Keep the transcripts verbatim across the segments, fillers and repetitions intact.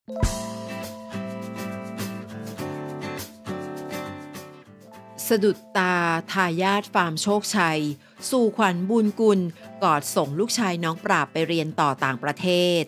สะดุดตาทายาทฟาร์มโชคชัยสู่ขวัญบุญกุลกอดส่งลูกชายน้องปราบไปเรียนต่อต่างประเทศ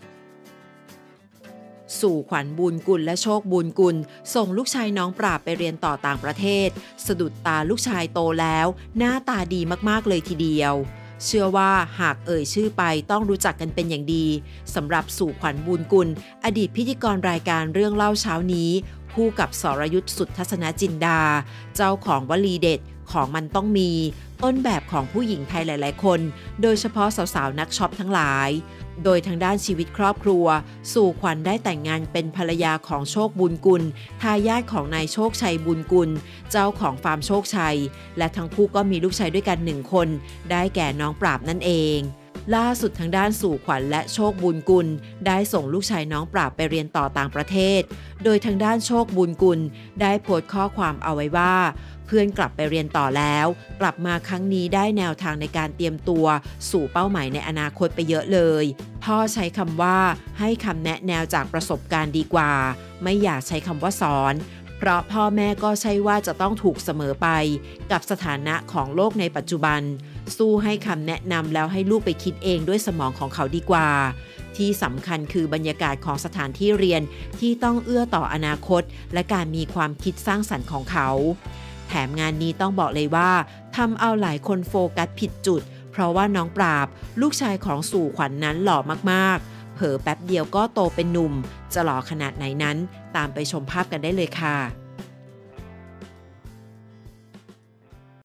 สู่ขวัญบุญกุลและโชคบุญกุลส่งลูกชายน้องปราบไปเรียนต่อต่างประเทศสะดุดตาลูกชายโตแล้วหน้าตาดีมากๆเลยทีเดียวเชื่อว่าหากเอ่ยชื่อไปต้องรู้จักกันเป็นอย่างดีสำหรับสู่ขวัญบุญกุลอดีตพิธีกรรายการเรื่องเล่าเช้านี้คู่กับสรยุทธสุทธทัศนจินดาเจ้าของวลีเด็ดของมันต้องมีต้นแบบของผู้หญิงไทยหลายๆคนโดยเฉพาะสาวๆนักช็อปทั้งหลายโดยทางด้านชีวิตครอบครัวสู่ขวัญได้แต่งงานเป็นภรรยาของโชคบุญกุลทายาทของนายโชคชัยบุญกุลเจ้าของฟาร์มโชคชัยและทั้งคู่ก็มีลูกชายด้วยกันหนึ่งคนได้แก่น้องปราบนั่นเองล่าสุดทางด้านสู่ขวัญและโชคบุญกุลได้ส่งลูกชายน้องปราบไปเรียนต่อต่างประเทศโดยทางด้านโชคบุญกุลได้โพสต์ข้อความเอาไว้ว่าเพื่อนกลับไปเรียนต่อแล้วกลับมาครั้งนี้ได้แนวทางในการเตรียมตัวสู่เป้าหมายในอนาคตไปเยอะเลยพ่อใช้คำว่าให้คำแนะแนวจากประสบการณ์ดีกว่าไม่อยากใช้คำว่าสอนเพราะพ่อแม่ก็ใช่ว่าจะต้องถูกเสมอไปกับสถานะของโลกในปัจจุบันสู้ให้คำแนะนำแล้วให้ลูกไปคิดเองด้วยสมองของเขาดีกว่าที่สำคัญคือบรรยากาศของสถานที่เรียนที่ต้องเอื้อต่ออนาคตและการมีความคิดสร้างสรรค์ของเขาแถมงานนี้ต้องบอกเลยว่าทำเอาหลายคนโฟกัสผิดจุดเพราะว่าน้องปราบลูกชายของสู่ขวัญ น, นั้นหล่อมากๆเผลอแป๊บเดียวก็โตเป็นหนุ่มจะหล่อขนาดไหนนั้นตามไปชมภาพกันได้เลยค่ะ